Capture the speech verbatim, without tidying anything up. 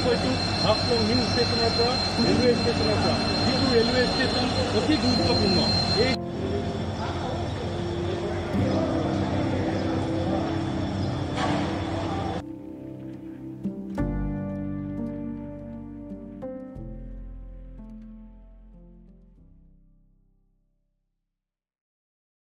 কৈছো হাফলং হিল ষ্টেচনৰ পৰা ৰেলৱে ষ্টেচনৰ পৰা যিটো ৰেলৱে ষ্টেচন অতি গুৰুত্বপূৰ্ণ এই